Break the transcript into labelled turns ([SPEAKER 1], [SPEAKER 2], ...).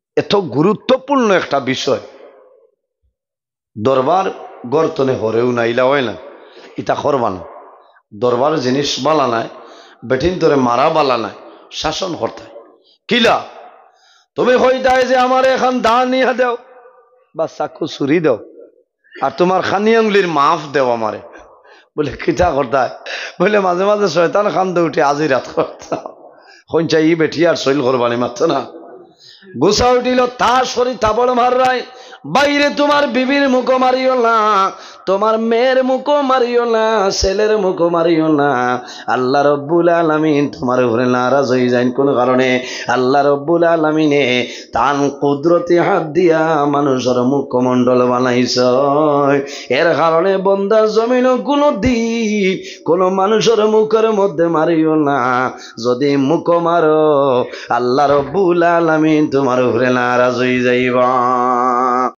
[SPEAKER 1] এত গুরুত্বপূর্ণ একটা বিষয় দরবার গর্তনে হরেও না ইলা হয় না ইটা করবা না দরবার জিনিস বালা নাই বেঠিন তোরে মারা বালা নাই শাসন করতে কিলা তুমি হইতাই যে আমার এখন দান নিয়ে দেও বা চাকু চুরি দেও আর তোমার খানি আঙ্গুলির মাফ দেও আমারে বলে কিতা করতায় বলে মাঝে মাঝে শয়তান খান্দে উঠে আজি রাত করতা কইছা ই বেঠি আর শৈল করবানি মাত্র না গুসা উঠিল তা শরীর তাবড় মাররাই বাইরে তোমার বিবির মুখো মারিও না তোমার মেয়ের মুখো মারিও না ছেলের মুখো মারিও না আল্লাহ রব্বুল আলামিন তোমার উপরে নারাজ হয়ে যায় কোন কারণে আল্লাহ রব্বুল আলামিনে তান কুদরতি হাত দিয়া মানুষের মুখমণ্ডল বানাইছ এর কারণে বন্দা জমিন কোনো দিন কোন মানুষের মুখের মধ্যে মারিও না যদি মুখ মারো আল্লাহ রব্বুল আলামিন তোমার উপরে নারাজ হয়ে যাইবা